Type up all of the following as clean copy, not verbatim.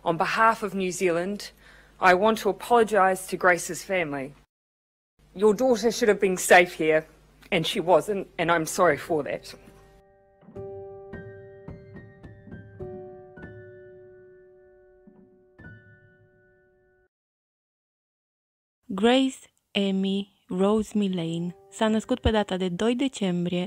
On behalf of New Zealand, I want to apologise to Grace's family. Your daughter should have been safe here, and she wasn't, and I'm sorry for that. Grace Amy Rose Millane s-a născut pe data de 2 decembrie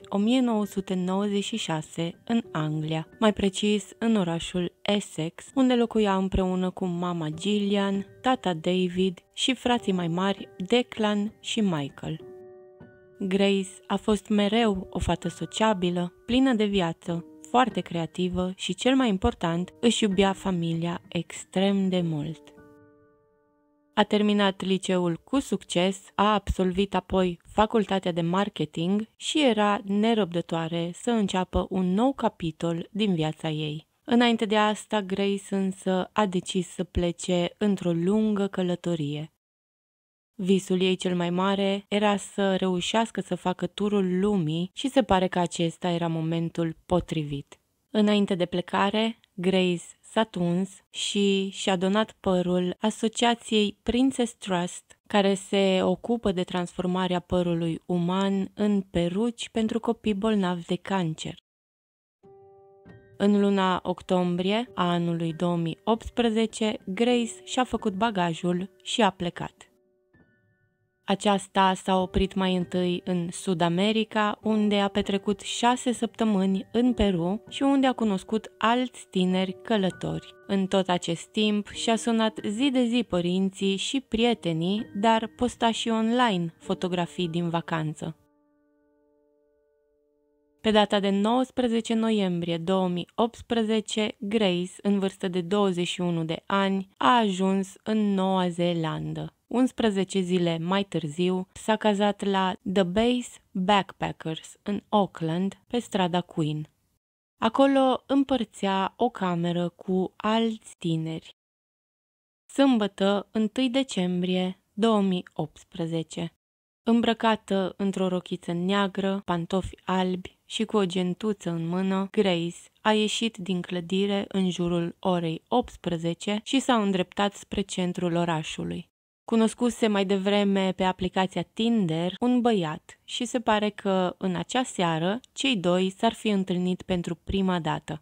1996 în Anglia, mai precis în orașul Essex, unde locuia împreună cu mama Gillian, tata David și frații mai mari Declan și Michael. Grace a fost mereu o fată sociabilă, plină de viață, foarte creativă și, cel mai important, își iubea familia extrem de mult. A terminat liceul cu succes, a absolvit apoi facultatea de marketing și era nerăbdătoare să înceapă un nou capitol din viața ei. Înainte de asta, Grace însă a decis să plece într-o lungă călătorie. Visul ei cel mai mare era să reușească să facă turul lumii și se pare că acesta era momentul potrivit. Înainte de plecare, Grace s-a tuns și și-a donat părul asociației Princess Trust, care se ocupă de transformarea părului uman în peruci pentru copii bolnavi de cancer. În luna octombrie a anului 2018, Grace și-a făcut bagajul și a plecat. Aceasta s-a oprit mai întâi în Sud America, unde a petrecut 6 săptămâni în Peru și unde a cunoscut alți tineri călători. În tot acest timp și-a sunat zi de zi părinții și prietenii, dar posta și online fotografii din vacanță. Pe data de 19 noiembrie 2018, Grace, în vârstă de 21 de ani, a ajuns în Noua Zeelandă. 11 zile mai târziu, s-a cazat la The Base Backpackers în Auckland, pe strada Queen. Acolo împărțea o cameră cu alți tineri. Sâmbătă, 1 decembrie 2018. Îmbrăcată într-o rochiță neagră, pantofi albi și cu o gentuță în mână, Grace a ieșit din clădire în jurul orei 18 și s-a îndreptat spre centrul orașului. Cunoscuse mai devreme pe aplicația Tinder un băiat și se pare că în acea seară cei doi s-ar fi întâlnit pentru prima dată.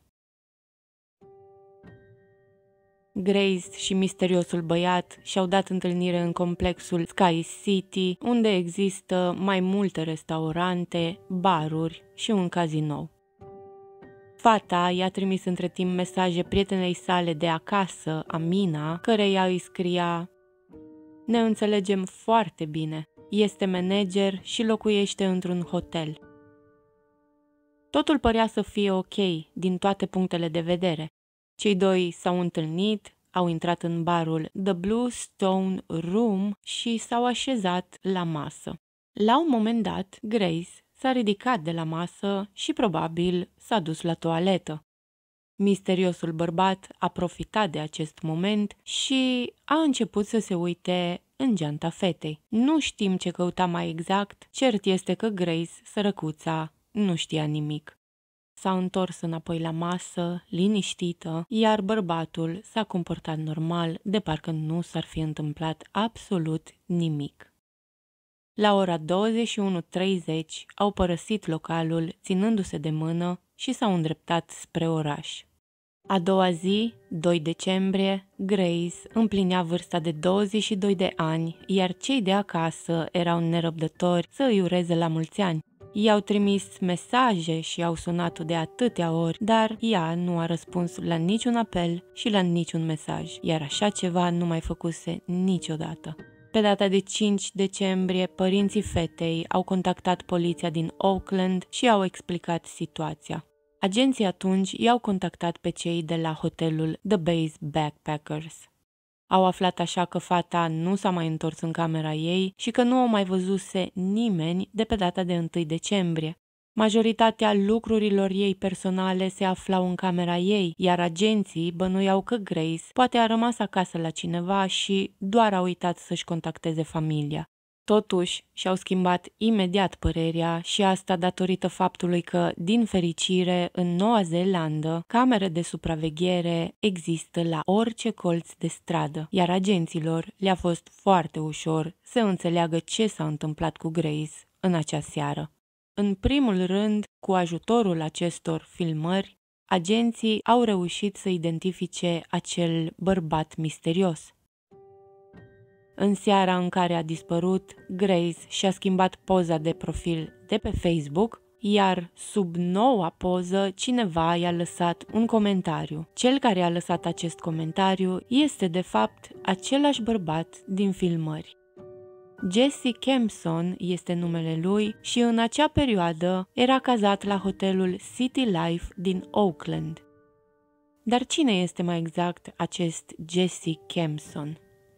Grace și misteriosul băiat și-au dat întâlnire în complexul Sky City, unde există mai multe restaurante, baruri și un cazinou. Fata i-a trimis între timp mesaje prietenei sale de acasă, Amina, căreia îi scria: "Ne înțelegem foarte bine. Este manager și locuiește într-un hotel." Totul părea să fie ok din toate punctele de vedere. Cei doi s-au întâlnit, au intrat în barul The Blue Stone Room și s-au așezat la masă. La un moment dat, Grace s-a ridicat de la masă și probabil s-a dus la toaletă. Misteriosul bărbat a profitat de acest moment și a început să se uite în geanta fetei. Nu știm ce căuta mai exact, cert este că Grace, sărăcuța, nu știa nimic. S-a întors înapoi la masă, liniștită, iar bărbatul s-a comportat normal, de parcă nu s-ar fi întâmplat absolut nimic. La ora 21:30 au părăsit localul ținându-se de mână și s-au îndreptat spre oraș. A doua zi, 2 decembrie, Grace împlinea vârsta de 22 de ani, iar cei de acasă erau nerăbdători să îi ureze la mulți ani. I-au trimis mesaje și au sunat-o de atâtea ori, dar ea nu a răspuns la niciun apel și la niciun mesaj, iar așa ceva nu mai făcuse niciodată. Pe data de 5 decembrie, părinții fetei au contactat poliția din Auckland și au explicat situația. Agenții atunci i-au contactat pe cei de la hotelul The Base Backpackers. Au aflat așa că fata nu s-a mai întors în camera ei și că nu o mai văzuse nimeni de pe data de 1 decembrie. Majoritatea lucrurilor ei personale se aflau în camera ei, iar agenții bănuiau că Grace poate a rămas acasă la cineva și doar a uitat să-și contacteze familia. Totuși, și-au schimbat imediat părerea și asta datorită faptului că, din fericire, în Noua Zeelandă, camere de supraveghere există la orice colț de stradă, iar agenților le-a fost foarte ușor să înțeleagă ce s-a întâmplat cu Grace în acea seară. În primul rând, cu ajutorul acestor filmări, agenții au reușit să identifice acel bărbat misterios. În seara în care a dispărut, Grace și-a schimbat poza de profil de pe Facebook, iar sub noua poză cineva i-a lăsat un comentariu. Cel care a lăsat acest comentariu este de fapt același bărbat din filmări. Jesse Kempson este numele lui și în acea perioadă era cazat la hotelul City Life din Auckland. Dar cine este mai exact acest Jesse Kempson?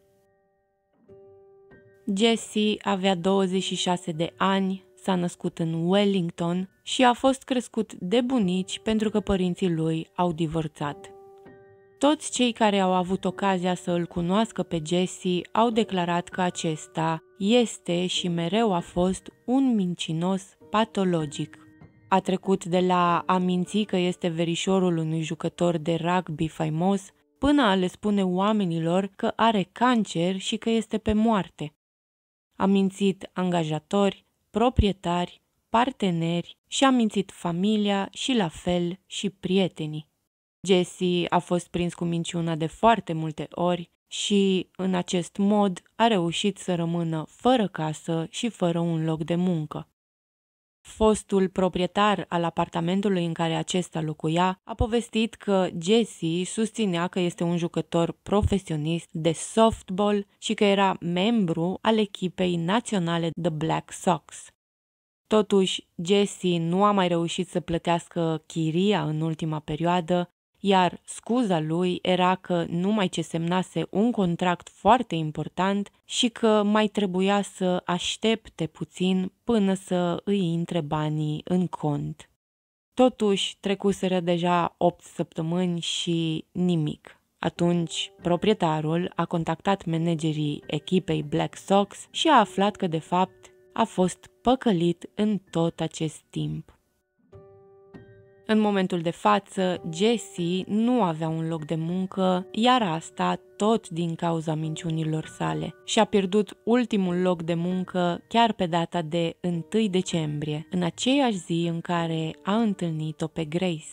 Jesse avea 26 de ani, s-a născut în Wellington și a fost crescut de bunici pentru că părinții lui au divorțat. Toți cei care au avut ocazia să îl cunoască pe Jesse au declarat că acesta este și mereu a fost un mincinos patologic. A trecut de la a minți că este verișorul unui jucător de rugby faimos până a le spune oamenilor că are cancer și că este pe moarte. A mințit angajatori, proprietari, parteneri și a mințit familia și la fel și prietenii. Jesse a fost prins cu minciuna de foarte multe ori și, în acest mod, a reușit să rămână fără casă și fără un loc de muncă. Fostul proprietar al apartamentului în care acesta locuia a povestit că Jesse susținea că este un jucător profesionist de softball și că era membru al echipei naționale The Black Sox. Totuși, Jesse nu a mai reușit să plătească chiria în ultima perioadă, iar scuza lui era că numai ce semnase un contract foarte important și că mai trebuia să aștepte puțin până să îi intre banii în cont. Totuși, trecuseră deja 8 săptămâni și nimic. Atunci, proprietarul a contactat managerii echipei Black Sox și a aflat că, de fapt, a fost păcălit în tot acest timp. În momentul de față, Jesse nu avea un loc de muncă, iar asta tot din cauza minciunilor sale. Și-a pierdut ultimul loc de muncă chiar pe data de 1 decembrie, în aceeași zi în care a întâlnit-o pe Grace.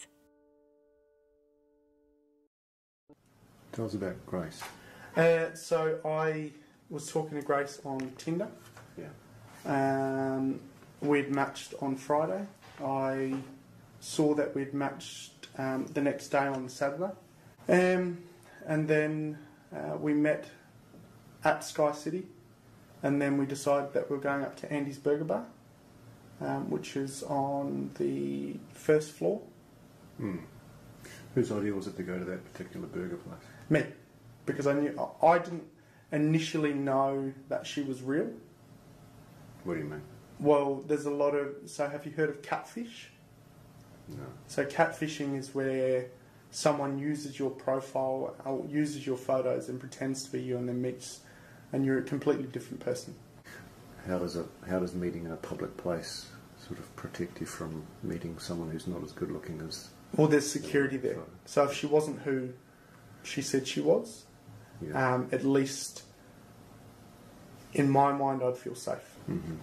Tell us about Grace. So I was talking to Grace on Tinder. Yeah. We'd matched on Friday. I saw that we'd matched the next day on Saturday. And then we met at Sky City, and then we decided that we were going up to Andy's Burger Bar, which is on the first floor. Whose idea was it to go to that particular burger place? Me, because I didn't initially know that she was real. What do you mean? Well, there's a lot of... So have you heard of catfish? No. So catfishing is where someone uses your profile or uses your photos and pretends to be you and then meets and you're a completely different person. How does meeting in a public place sort of protect you from meeting someone who's not as good looking as... Well, there's security there. So if she wasn't who she said she was, Yeah. at least in my mind I'd feel safe. Mm-hmm.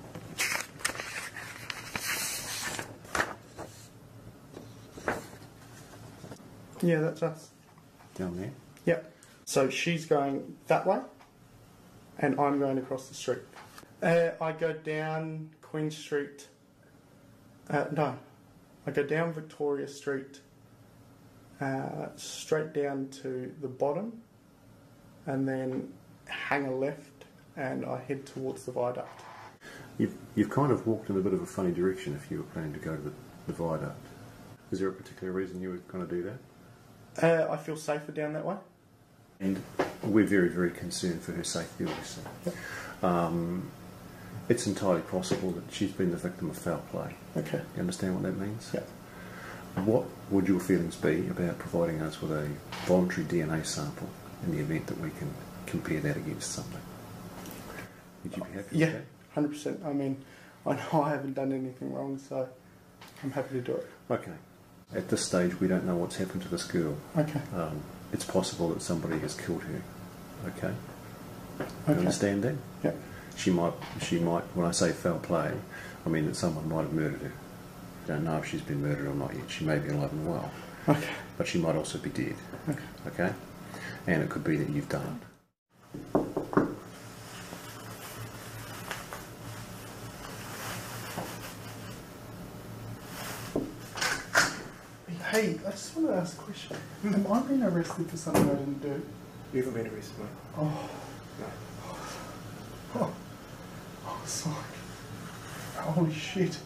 Yeah, that's us. Down there? Yeah. So she's going that way and I'm going across the street. I go down Queen Street. No. I go down Victoria Street, straight down to the bottom, and then hang a left, and I head towards the viaduct. You've kind of walked in a bit of a funny direction if you were planning to go to the viaduct. Is there a particular reason you were going to do that? I feel safer down that way. And we're very, very concerned for her safety, obviously. Yep. It's entirely possible that she's been the victim of foul play. Okay. You understand what that means? Yeah. What would your feelings be about providing us with a voluntary DNA sample in the event that we can compare that against something? Would you be happy with Yeah. that? 100%. I mean, I know I haven't done anything wrong, so I'm happy to do it. Okay. At this stage, we don't know what's happened to this girl. Okay. It's possible that somebody has killed her. Okay. You Okay. understand that? Yeah. She might. When I say foul play, I mean that someone might have murdered her. Don't know if she's been murdered or not yet. She may be alive and well, Okay. but she might also be dead. Okay. Okay. And it could be that you've done it. Hey, I just want to ask a question. Have I been arrested for something I didn't do? You haven't been arrested, mate. Oh, No. oh, sorry. Holy shit.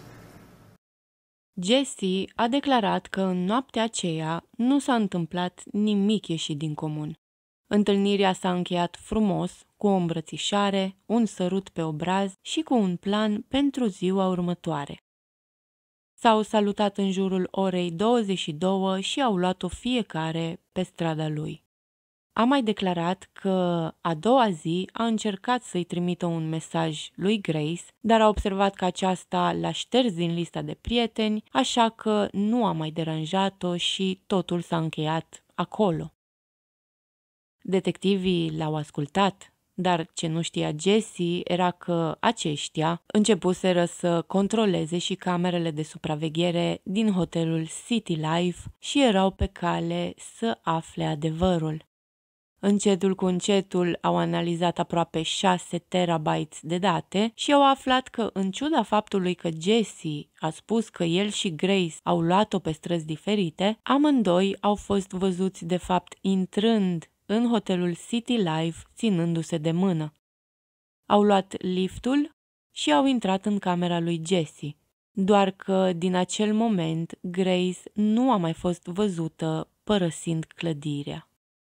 Jesse a declarat că în noaptea aceea nu s-a întâmplat nimic ieșit din comun. Întâlnirea s-a încheiat frumos, cu o îmbrățișare, un sărut pe obraz și cu un plan pentru ziua următoare. S-au salutat în jurul orei 22 și au luat-o fiecare pe strada lui. A mai declarat că a doua zi a încercat să-i trimită un mesaj lui Grace, dar a observat că aceasta l-a șters din lista de prieteni, așa că nu a mai deranjat-o și totul s-a încheiat acolo. Detectivii l-au ascultat, dar ce nu știa Jesse era că aceștia începuseră să controleze și camerele de supraveghere din hotelul City Life și erau pe cale să afle adevărul. Încetul cu încetul au analizat aproape 6 terabytes de date și au aflat că, în ciuda faptului că Jesse a spus că el și Grace au luat-o pe străzi diferite, amândoi au fost văzuți de fapt intrând în hotelul City Life ținându-se de mână. Au luat liftul și au intrat în camera lui Jesse, doar că din acel moment Grace nu a mai fost văzută părăsind clădirea.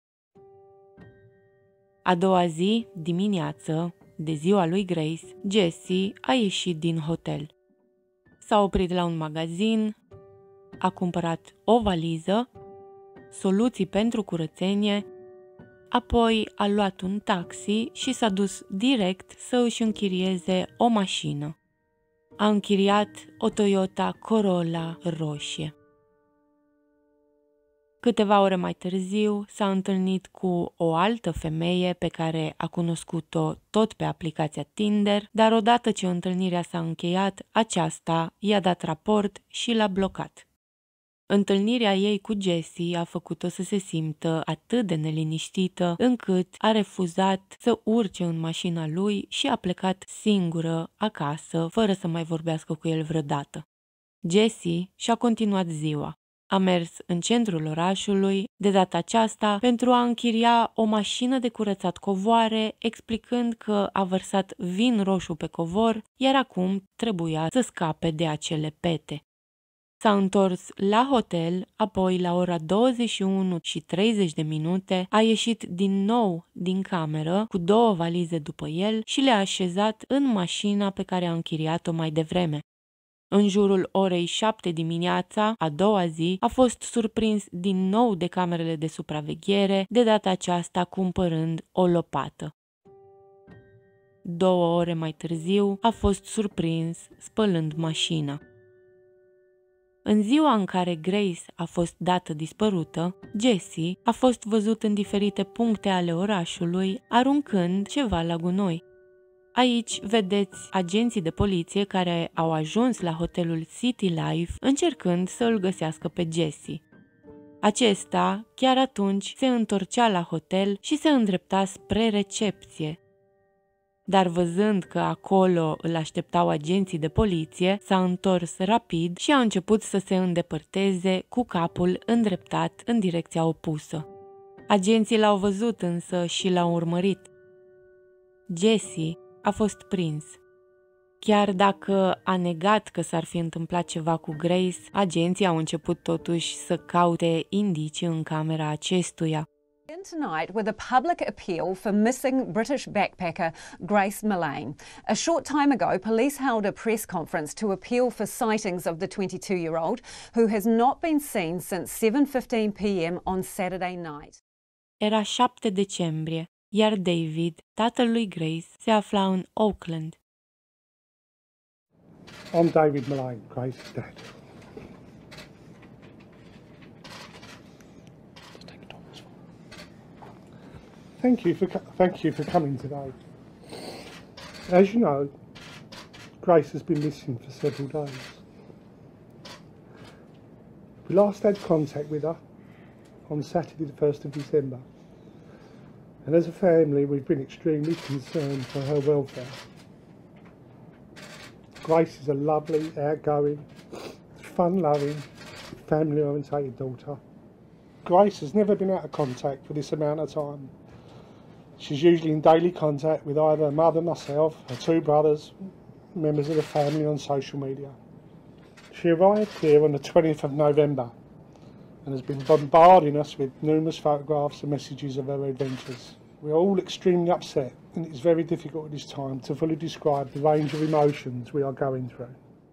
A doua zi, dimineață, de ziua lui Grace, Jesse a ieșit din hotel. S-a oprit la un magazin, a cumpărat o valiză, soluții pentru curățenie, apoi a luat un taxi și s-a dus direct să își închirieze o mașină. A închiriat o Toyota Corolla roșie. Câteva ore mai târziu s-a întâlnit cu o altă femeie pe care a cunoscut-o tot pe aplicația Tinder, dar odată ce întâlnirea s-a încheiat, aceasta i-a dat raport și l-a blocat. Întâlnirea ei cu Jesse a făcut-o să se simtă atât de neliniștită încât a refuzat să urce în mașina lui și a plecat singură acasă, fără să mai vorbească cu el vreodată. Jesse și-a continuat ziua. A mers în centrul orașului, de data aceasta, pentru a închiria o mașină de curățat covoare, explicând că a vărsat vin roșu pe covor, iar acum trebuia să scape de acele pete. S-a întors la hotel, apoi la ora 21:30 a ieșit din nou din cameră cu 2 valize după el și le-a așezat în mașina pe care a închiriat-o mai devreme. În jurul orei 7 dimineața, a doua zi, a fost surprins din nou de camerele de supraveghere, de data aceasta cumpărând o lopată. 2 ore mai târziu a fost surprins spălând mașina. În ziua în care Grace a fost dată dispărută, Jesse a fost văzut în diferite puncte ale orașului, aruncând ceva la gunoi. Aici vedeți agenții de poliție care au ajuns la hotelul City Life încercând să îl găsească pe Jesse. Acesta chiar atunci se întorcea la hotel și se îndrepta spre recepție. Dar văzând că acolo îl așteptau agenții de poliție, s-a întors rapid și a început să se îndepărteze cu capul îndreptat în direcția opusă. Agenții l-au văzut însă și l-au urmărit. Jesse a fost prins. Chiar dacă a negat că s-ar fi întâmplat ceva cu Grace, agenții au început totuși să caute indicii în camera acestuia. Tonight with a public appeal for missing British backpacker Grace Millane. A short time ago, police held a press conference to appeal for sightings of the 22-year-old who has not been seen since 7:15 p.m. on Saturday night. Era 7 decembrie, iar David, tatăl lui Grace, se afla în Auckland. I'm David Mullane, Grace's dad. Thank you for coming today. As you know, Grace has been missing for several days. We last had contact with her on Saturday the 1st of December, and as a family we've been extremely concerned for her welfare. Grace is a lovely, outgoing, fun-loving, family-orientated daughter. Grace has never been out of contact for this amount of time. She's usually in daily contact with either her mother, myself, her two brothers, members of the family on social media. She arrived here on the 20th of November and has been bombarding us with numerous photographs and messages of her adventures. We are all extremely upset, and it is very difficult at this time to fully describe the range of emotions we are going through.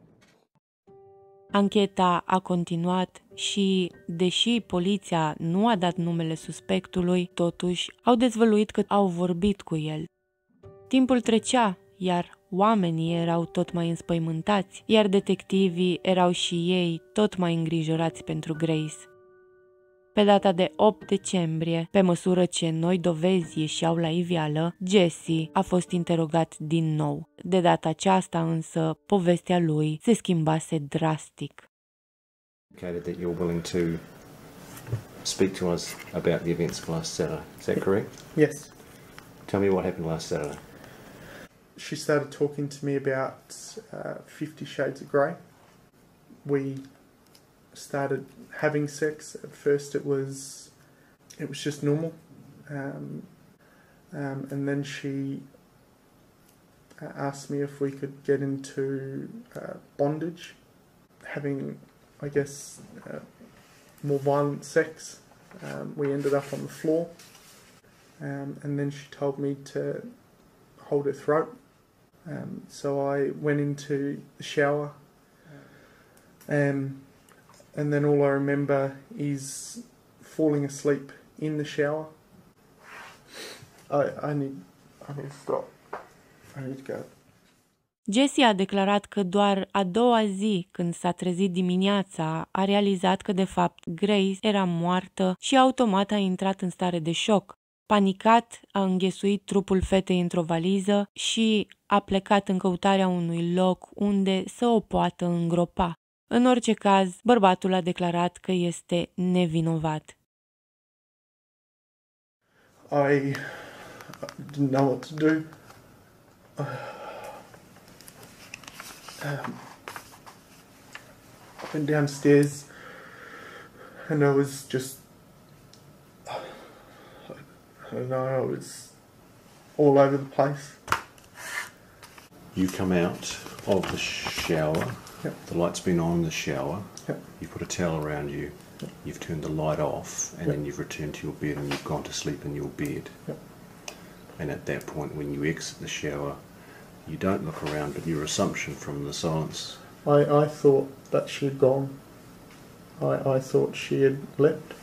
Ancheta a continuat și, deși poliția nu a dat numele suspectului, totuși au dezvăluit că au vorbit cu el. Timpul trecea, iar oamenii erau tot mai înspăimântați, iar detectivii erau și ei tot mai îngrijorați pentru Grace. Pe data de 8 decembrie, pe măsură ce noi dovezi ieșeau la iveală, Jesse a fost interogat din nou. De data aceasta însă, povestea lui se schimbase drastic. That you're willing to speak to us about the events of last Saturday. Is that correct? Yes. Tell me what happened last Saturday. She started talking to me about 50 Shades of Grey. We started having sex. At first it was just normal, and then she asked me if we could get into bondage, having, I guess, more violent sex. We ended up on the floor, and then she told me to hold her throat. So I went into the shower, and then all I remember is falling asleep in the shower. I need to stop. I need to go. Jesse a declarat că doar a doua zi, când s-a trezit dimineața, a realizat că de fapt Grace era moartă și automat a intrat în stare de șoc. Panicat, a înghesuit trupul fetei într-o valiză și a plecat în căutarea unui loc unde să o poată îngropa. În orice caz, bărbatul a declarat că este nevinovat. I didn't know what to do. I went downstairs and I was just, I don't know, I was all over the place. You come out of the shower. Yep. The light's been on in the shower. Yep. You put a towel around you. Yep. You've turned the light off, and then you've returned to your bed and you've gone to sleep in your bed. Yep. And at that point, when you exit the shower, you don't look around, but your assumption from the silence. I thought that she had gone. I thought she had left.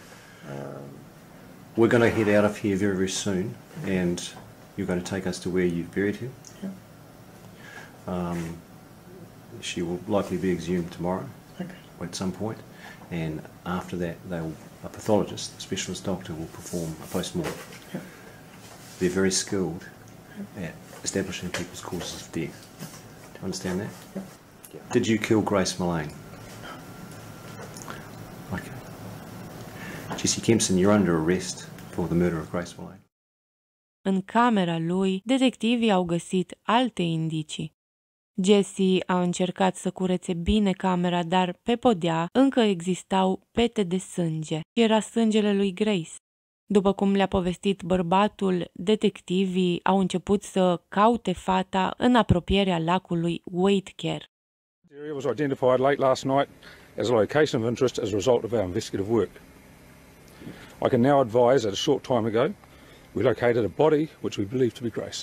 We're going to head out of here very, very soon, and you're going to take us to where you've buried him. Yeah. She will likely be exhumed tomorrow. Okay. At some point, and after that, a pathologist, a specialist doctor, will perform a post-mortem. Yeah. They're very skilled at establishing people's causes of death. Do you understand that? Yeah. Did you kill Grace Mullane? Okay. Jesse Kempson, you're under arrest for the murder of Grace Mullane. În camera lui, detectivii au găsit alte indicii. Jesse a încercat să curețe bine camera, dar pe podea încă existau pete de sânge. Era sângele lui Grace. După cum le-a povestit bărbatul, detectivii au început să caute fata în apropierea lacului Waitcare. The area was identified late last night as a location of interest as a result of our investigative work. I can now advise that a short time ago we located a body which we believe to be Grace.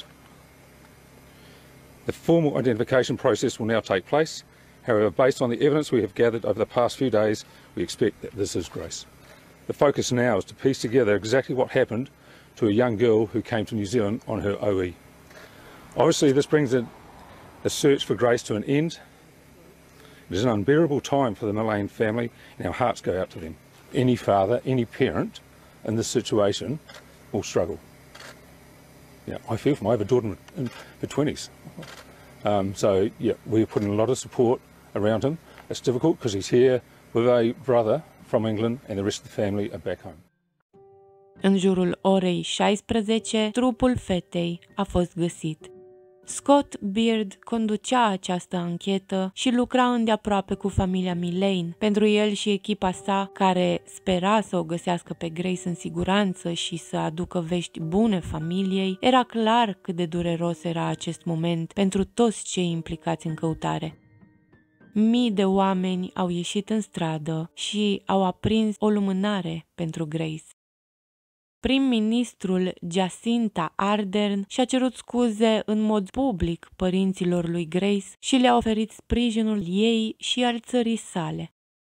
The formal identification process will now take place. However, based on the evidence we have gathered over the past few days, we expect that this is Grace. The focus now is to piece together exactly what happened to a young girl who came to New Zealand on her OE. Obviously, this brings in the search for Grace to an end. It is an unbearable time for the Mullane family, and our hearts go out to them. Any father, any parent in this situation will struggle. Yeah, I feel for them. I have a daughter in her 20s. So, yeah, we're putting a lot of support around him. It's difficult because he's here with a brother from England and the rest of the family are back home. În jurul orei 16, trupul fetei a fost găsit. Scott Beard conducea această anchetă și lucra îndeaproape cu familia Mullane. Pentru el și echipa sa, care spera să o găsească pe Grace în siguranță și să aducă vești bune familiei, era clar cât de dureros era acest moment pentru toți cei implicați în căutare. Mii de oameni au ieșit în stradă și au aprins o lumânare pentru Grace. Prim-ministrul Jacinda Ardern și-a cerut scuze în mod public părinților lui Grace și le-a oferit sprijinul ei și al țării sale.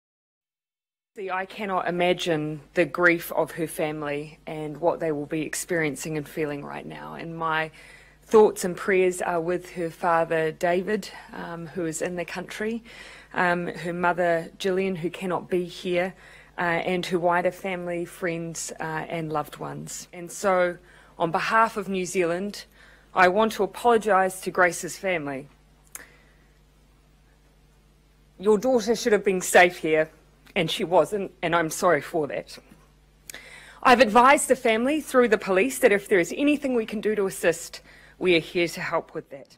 I cannot imagine the grief of her family and what they will be experiencing and feeling right now. And my thoughts and prayers are with her father, David, who is in the country, her mother, Gillian, who cannot be here, and her wider family, friends, and loved ones. And so, on behalf of New Zealand, I want to apologise to Grace's family. Your daughter should have been safe here, and she wasn't, and I'm sorry for that. I've advised the family through the police that if there is anything we can do to assist, we are here to help with that.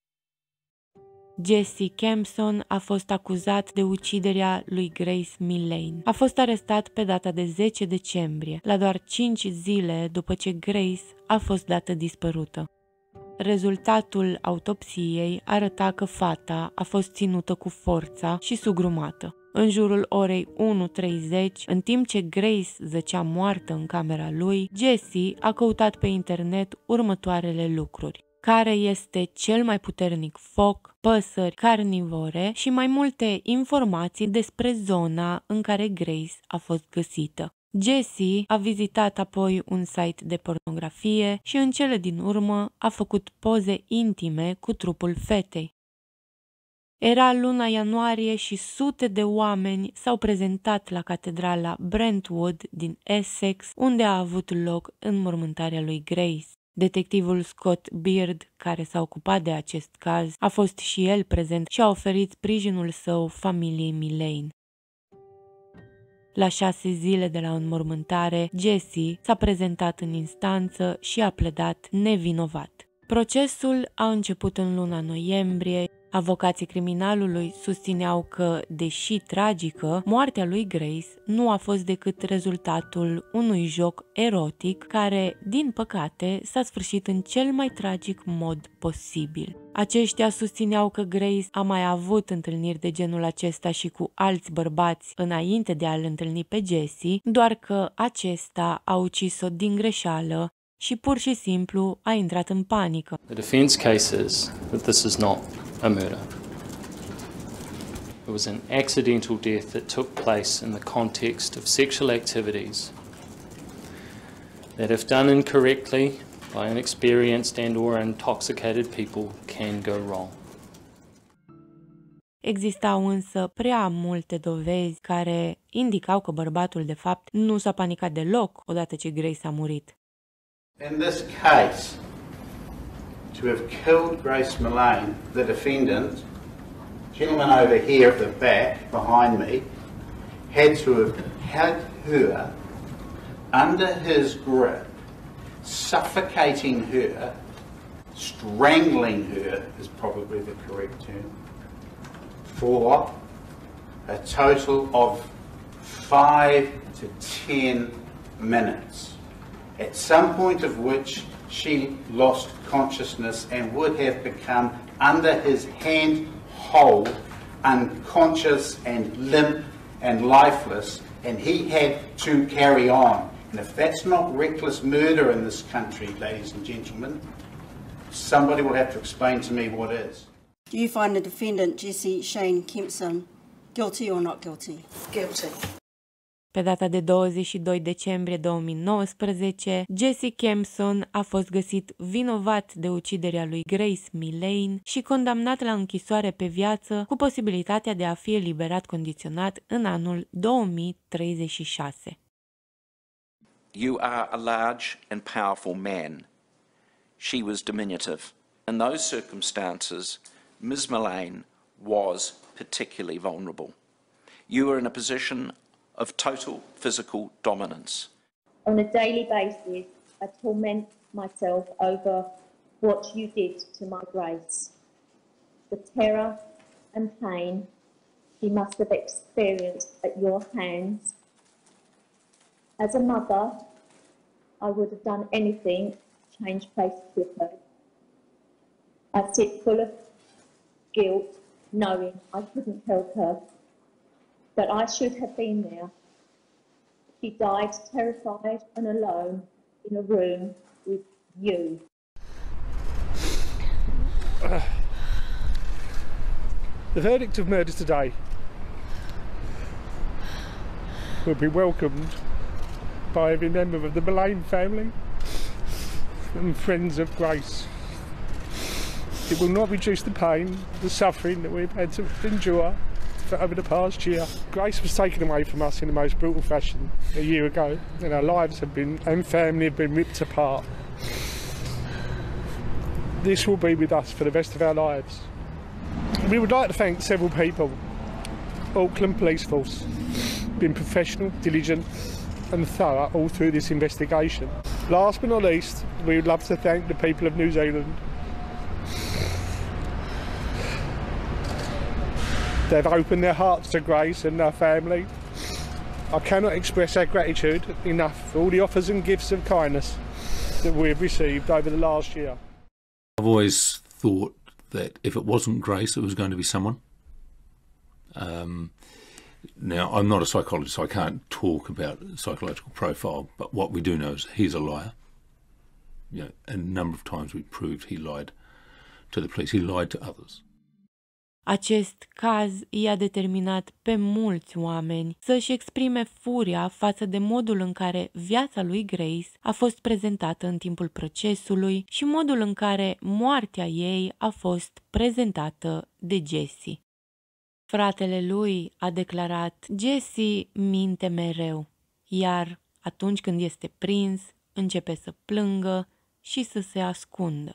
Jesse Kempson a fost acuzat de uciderea lui Grace Mullane. A fost arestat pe data de 10 decembrie, la doar 5 zile după ce Grace a fost dată dispărută. Rezultatul autopsiei arăta că fata a fost ținută cu forța și sugrumată. În jurul orei 1:30, în timp ce Grace zăcea moartă în camera lui, Jesse a căutat pe internet următoarele lucruri: care este cel mai puternic foc, păsări carnivore și mai multe informații despre zona în care Grace a fost găsită. Jesse a vizitat apoi un site de pornografie și în cele din urmă a făcut poze intime cu trupul fetei. Era luna ianuarie și sute de oameni s-au prezentat la catedrala Brentwood din Essex, unde a avut loc înmormântarea lui Grace. Detectivul Scott Beard, care s-a ocupat de acest caz, a fost și el prezent și a oferit sprijinul său familiei Mullane. La 6 zile de la înmormântare, Jesse s-a prezentat în instanță și a pledat nevinovat. Procesul a început în luna noiembrie. Avocații criminalului susțineau că, deși tragică, moartea lui Grace nu a fost decât rezultatul unui joc erotic care, din păcate, s-a sfârșit în cel mai tragic mod posibil. Aceștia susțineau că Grace a mai avut întâlniri de genul acesta și cu alți bărbați înainte de a-l întâlni pe Jesse, doar că acesta a ucis-o din greșeală și pur și simplu a intrat în panică. The defense case is that this is not a murder. It was an accidental death that took place in the context of sexual activities that, if done incorrectly by inexperienced and or intoxicated people, can go wrong. Existau însă prea multe dovezi care indicau că bărbatul de fapt nu s-a panicat deloc odată ce Grace a murit. In this case, to have killed Grace Mullane, the defendant, gentleman over here at the back, behind me, had to have had her under his grip, suffocating her, strangling her is probably the correct term, for a total of 5 to 10 minutes. At some point of which she lost consciousness and would have become under his hand hold, unconscious and limp and lifeless, and he had to carry on. And if that's not reckless murder in this country, ladies and gentlemen, somebody will have to explain to me what is. Do you find the defendant, Jesse Shane Kempson, guilty or not guilty? Guilty. Pe data de 22 decembrie 2019, Jesse Kempson a fost găsit vinovat de uciderea lui Grace Millane și condamnat la închisoare pe viață cu posibilitatea de a fi eliberat condiționat în anul 2036. You are a large and powerful man. She was diminutive. In those circumstances, Ms. Millane was particularly vulnerable. You were in a position of total physical dominance. On a daily basis, I torment myself over what you did to my Grace. The terror and pain she must have experienced at your hands. As a mother, I would have done anything to change places with her. I sit full of guilt, knowing I couldn't help her, but I should have been there. She died terrified and alone in a room with you. The verdict of murder today will be welcomed by every member of the Millane family and friends of Grace. It will not reduce the pain, the suffering that we've had to endure over the past year. Grace was taken away from us in the most brutal fashion a year ago, and our lives have been, and family have been ripped apart. This will be with us for the rest of our lives. We would like to thank several people. Auckland Police Force, been professional, diligent and thorough all through this investigation. Last but not least, we would love to thank the people of New Zealand. They've opened their hearts to Grace and her family. I cannot express our gratitude enough for all the offers and gifts of kindness that we have received over the last year. I've always thought that if it wasn't Grace, it was going to be someone. Now, I'm not a psychologist, so I can't talk about psychological profile, but what we do know is he's a liar. You know, a number of times we proved he lied to the police, he lied to others. Acest caz i-a determinat pe mulți oameni să-și exprime furia față de modul în care viața lui Grace a fost prezentată în timpul procesului și modul în care moartea ei a fost prezentată de Jesse. Fratele lui a declarat: Jesse minte mereu, iar atunci când este prins, începe să plângă și să se ascundă.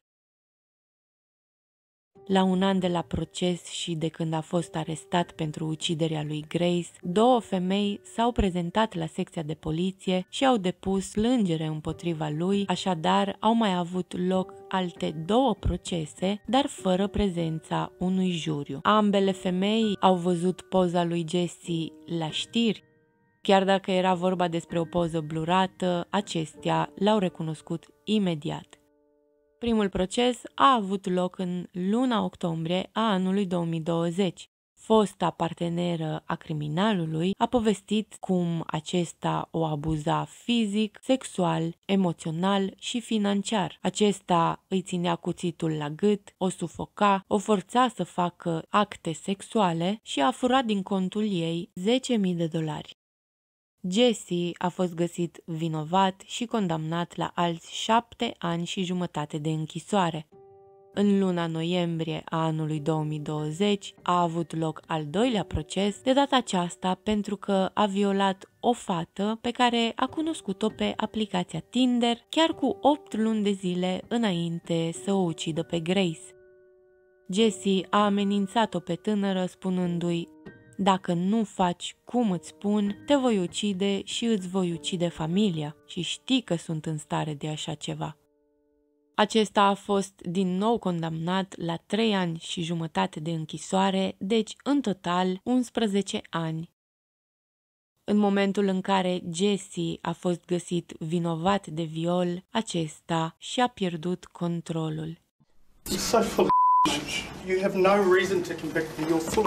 La un an de la proces și de când a fost arestat pentru uciderea lui Grace, două femei s-au prezentat la secția de poliție și au depus plângere împotriva lui, așadar au mai avut loc alte două procese, dar fără prezența unui juriu. Ambele femei au văzut poza lui Jesse la știri. Chiar dacă era vorba despre o poză blurată, acestea l-au recunoscut imediat. Primul proces a avut loc în luna octombrie a anului 2020. Fosta parteneră a criminalului a povestit cum acesta o abuza fizic, sexual, emoțional și financiar. Acesta îi ținea cuțitul la gât, o sufoca, o forța să facă acte sexuale și a furat din contul ei $10.000. Jesse a fost găsit vinovat și condamnat la alți 7 ani și jumătate de închisoare. În luna noiembrie a anului 2020 a avut loc al doilea proces, de data aceasta pentru că a violat o fată pe care a cunoscut-o pe aplicația Tinder chiar cu 8 luni de zile înainte să o ucidă pe Grace. Jesse a amenințat-o pe tânără spunându-i: dacă nu faci cum îți spun, te voi ucide și îți voi ucide familia și știi că sunt în stare de așa ceva. Acesta a fost din nou condamnat la 3 ani și jumătate de închisoare, deci în total 11 ani. În momentul în care Jesse a fost găsit vinovat de viol, acesta și-a pierdut controlul. You're so full of You have no reason to convict me. You're full of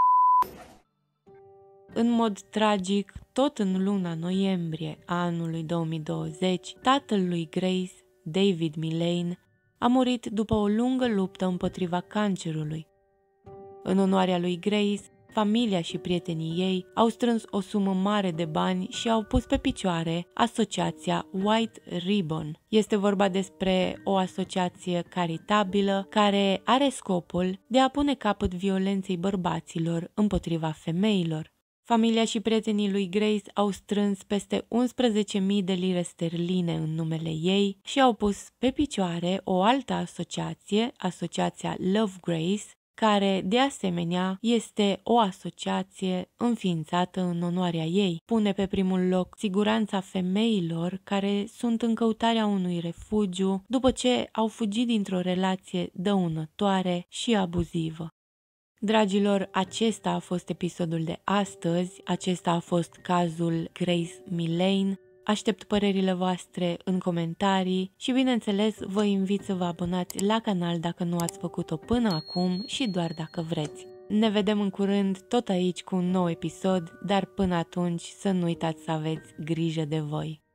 În mod tragic, tot în luna noiembrie a anului 2020, tatăl lui Grace, David Millane, a murit după o lungă luptă împotriva cancerului. În onoarea lui Grace, familia și prietenii ei au strâns o sumă mare de bani și au pus pe picioare asociația White Ribbon. Este vorba despre o asociație caritabilă care are scopul de a pune capăt violenței bărbaților împotriva femeilor. Familia și prietenii lui Grace au strâns peste 11.000 de lire sterline în numele ei și au pus pe picioare o altă asociație, asociația Love Grace, care, de asemenea, este o asociație înființată în onoarea ei. Pune pe primul loc siguranța femeilor care sunt în căutarea unui refugiu după ce au fugit dintr-o relație dăunătoare și abuzivă. Dragilor, acesta a fost episodul de astăzi, acesta a fost cazul Grace Millane. Aștept părerile voastre în comentarii și, bineînțeles, vă invit să vă abonați la canal dacă nu ați făcut-o până acum și doar dacă vreți. Ne vedem în curând tot aici cu un nou episod, dar până atunci să nu uitați să aveți grijă de voi.